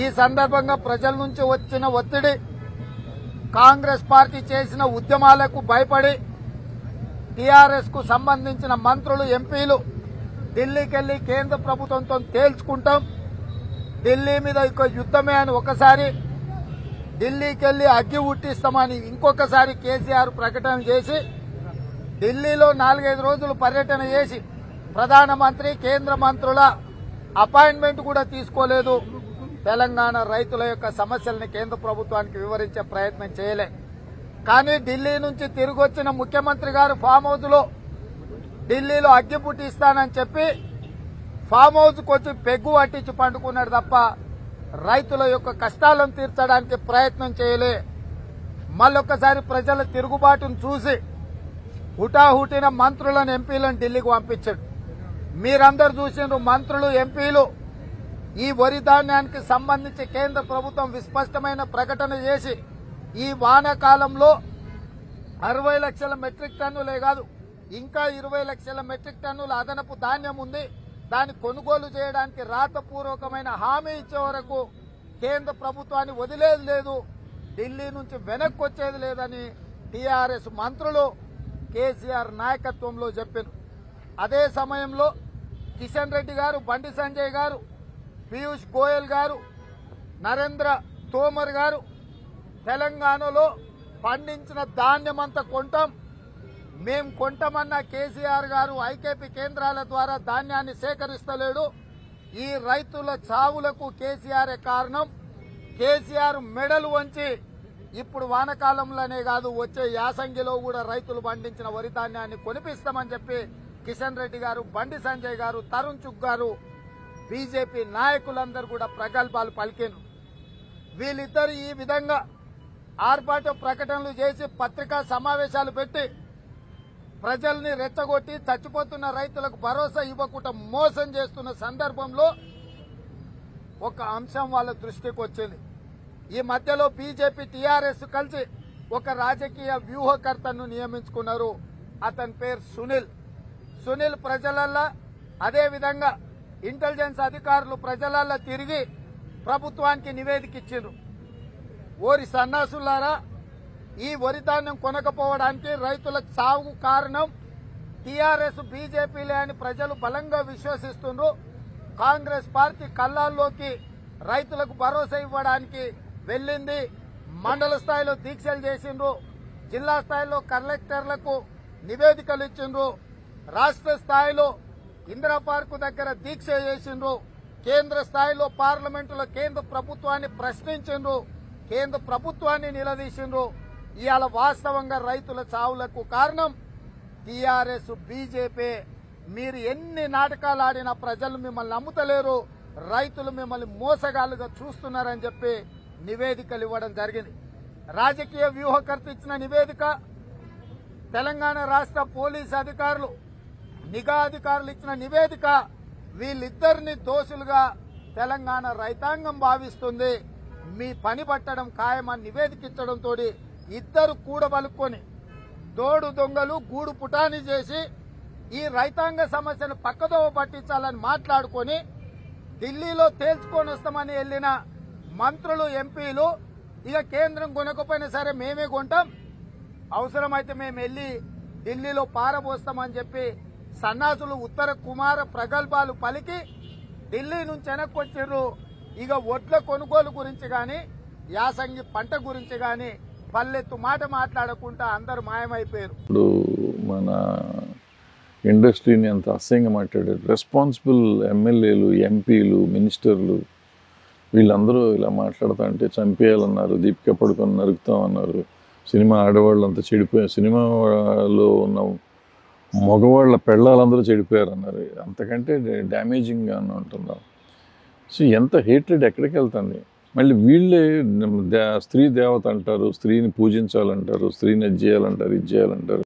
సందర్భంగా ప్రజల నుంచి వచ్చిన ఒత్తిడి, కాంగ్రెస్ పార్టీ చేసిన ఉద్యమాలకు భయపడి టీఆర్ఎస్ కు సంబంధించిన మంత్రులు, ఎంపీలు ఢిల్లీకి వెళ్లి కేంద్ర ప్రభుత్వంతో తేల్చుకుంటాం, ఢిల్లీ మీద ఇక యుద్ధమే అని ఒకసారి, ఢిల్లీకి వెళ్లి అగ్గి ఉట్టిస్తామని ఇంకొకసారి కేసీఆర్ ప్రకటన చేసి ఢిల్లీలో 4-5 రోజులు పర్యటన చేసి ప్రధానమంత్రి, కేంద్ర మంత్రుల అపాయింట్మెంట్ కూడా తీసుకోలేదు. తెలంగాణ రైతుల యొక్క సమస్యల్ని కేంద్ర ప్రభుత్వానికి వివరించే ప్రయత్నం చేయలే. కానీ ఢిల్లీ నుంచి తిరిగి వచ్చిన ముఖ్యమంత్రి గారు ఫామ్ హౌస్ లో ఢిల్లీలో అగ్గి పుట్టిస్తానని చెప్పి ఫామ్ హౌస్ కు వచ్చి పెగ్గు పట్టించి పండుకున్నాడు తప్ప రైతుల యొక్క కష్టాలను తీర్చడానికి ప్రయత్నం చేయలే. మళ్ళొక్కసారి ప్రజల తిరుగుబాటును చూసి హుటాహుటిన మంత్రులను, ఎంపీలను ఢిల్లీకి పంపించాడు. మీరందరూ చూసిండ్రు, మంత్రులు, ఎంపీలు ఈ వరి ధాన్యానికి సంబంధించి కేంద్ర ప్రభుత్వం విస్పష్టమైన ప్రకటన చేసి ఈ వానాకాలంలో 60 లక్షల మెట్రిక్ టన్నులే కాదు, ఇంకా 20 లక్షల మెట్రిక్ టన్నుల అదనపు ధాన్యం ఉంది, దాన్ని కొనుగోలు చేయడానికి రాతపూర్వకమైన హామీ ఇచ్చే వరకు కేంద్ర ప్రభుత్వాన్ని వదిలేది లేదు, ఢిల్లీ నుంచి వెనక్కి వచ్చేది లేదని టీఆర్ఎస్ మంత్రులు కేసీఆర్ నాయకత్వంలో చెప్పారు. అదే సమయంలో కిషన్ రెడ్డి గారు, బండి సంజయ్ గారు, పీయూష్ గోయల్ గారు, నరేంద్ర తోమర్ గారు తెలంగాణలో పండించిన ధాన్యమంతా కొంటాం, మేం కొంటామన్న కేసీఆర్ గారు ఐకేపీ కేంద్రాల ద్వారా ధాన్యాన్ని సేకరిస్తలేడు, ఈ రైతుల చావులకు కేసీఆర్ కారణం, కేసీఆర్ మెడలు వంచి ఇప్పుడు వానకాలంలోనే కాదు వచ్చే యాసంగిలో కూడా రైతులు పండించిన వరి ధాన్యాన్ని కొనిపిస్తామని చెప్పి కిషన్ రెడ్డి గారు, బండి సంజయ్ గారు, తరుణ్ చుగ్ గారు, బీజేపీ నాయకులందరూ కూడా ప్రగల్భాలు పలికారు. వీళ్ళిద్దరు ఈ విధంగా ఆర్భాట ప్రకటనలు చేసి పత్రికా సమావేశాలు పెట్టి ప్రజల్ని రెచ్చగొట్టి చచ్చిపోతున్న రైతులకు భరోసా ఇవ్వకుండా మోసం చేస్తున్న సందర్భంలో ఒక అంశం వాళ్ళ దృష్టికి వచ్చింది. ఈ మధ్యలో బీజేపీ, టీఆర్ఎస్ కలిసి ఒక రాజకీయ వ్యూహకర్తను నియమించుకున్నారు. అతని పేరు సునీల్ ప్రజలల్లా, అదేవిధంగా ఇంటెలిజెన్స్ అధికారులు ప్రజలల్లా తిరిగి ప్రభుత్వానికి నివేదిక ఇచ్చిండ్రు. ఓరి సన్నాసులారా, ఈ వరి ధాన్యం కొనకపోవడానికి రైతులకు సాగు కారణం టీఆర్ఎస్, బీజేపీలే అని ప్రజలు బలంగా విశ్వసిస్తుండ్రు. కాంగ్రెస్ పార్టీ కళ్ళాల్లోకి రైతులకు భరోసా ఇవ్వడానికి వెళ్లింది. మండల స్థాయిలో దీక్షలు చేసిండ్రు, జిల్లా స్థాయిలో కలెక్టర్లకు నివేదికలు ఇచ్చిండ్రు, రాష్ట్ర స్థాయిలో ఇందిరా పార్కు దగ్గర దీక్ష చేసిండ్రు, కేంద్ర స్థాయిలో పార్లమెంటులో కేంద్ర ప్రభుత్వాన్ని ప్రశ్నించిండ్రు, కేంద్ర ప్రభుత్వాన్ని నిలదీసిండ్రు. ఇవాళ వాస్తవంగా రైతుల చావులకు కారణం టీఆర్ఎస్, బీజేపీ. మీరు ఎన్ని నాటకాలు ఆడినా ప్రజలు మిమ్మల్ని నమ్ముతలేరు, రైతులు మిమ్మల్ని మోసగాళ్లుగా చూస్తున్నారని చెప్పి నివేదికలు ఇవ్వడం జరిగింది. రాజకీయ వ్యూహకర్త ఇచ్చిన నివేదిక, తెలంగాణ రాష్ట్ర పోలీసు అధికారులు, నిఘా అధికారులు ఇచ్చిన నివేదిక వీళ్ళిద్దరిని దోషులుగా తెలంగాణ రైతాంగం భావిస్తుంది. మీ పని పట్టడం ఖాయమని నివేదిక ఇచ్చడంతో ఇద్దరు కూడబలుక్కొని దోడు దొంగలు గూడు పుటాని చేసి ఈ రైతాంగ సమస్యను పక్కదోవ పట్టించాలని మాట్లాడుకొని ఢిల్లీలో తేల్చుకొని వస్తామని వెళ్లిన మంత్రులు, ఎంపీలు ఇక కేంద్రం కొనకపోయినా సరే మేమే కొంటాం, అవసరమైతే మేము వెళ్లి ఢిల్లీలో పారబోస్తామని చెప్పి సన్నాసులు ఉత్తర కుమార ప్రగల్భాలు పలికి ఢిల్లీ నుంచి వెనక్కి వచ్చిర్రు. ఇక ఒడ్ల కొనుగోలు గురించి గాని, యాసంగి పంట గురించి గాని పల్లెత్తు మాట మాట్లాడకుండా అందరూ మాయమైపోయారు. ఇప్పుడు మన ఇండస్ట్రీని అంత అసహ్యంగా మాట్లాడారు. రెస్పాన్సిబుల్ ఎమ్మెల్యేలు, ఎంపీలు, మినిస్టర్లు వీళ్ళందరూ ఇలా మాట్లాడుతూ అంటే చంపేయాలన్నారు, దీపిక పడుకొని నరుకుతామన్నారు, సినిమా ఆడవాళ్ళు అంతా చెడిపోయారు, సినిమాలో ఉన్న మగవాళ్ళ పెళ్ళాలందరూ చెడిపోయారు అన్నారు. అంతకంటే డ్యామేజింగ్గా ఉంటున్నాం. సో ఎంత హేట్రెడ్ ఎక్కడికి వెళ్తుంది. మళ్ళీ వీళ్ళే స్త్రీ దేవత అంటారు, స్త్రీని పూజించాలంటారు, స్త్రీని అది చేయాలంటారు, ఇది చేయాలంటారు.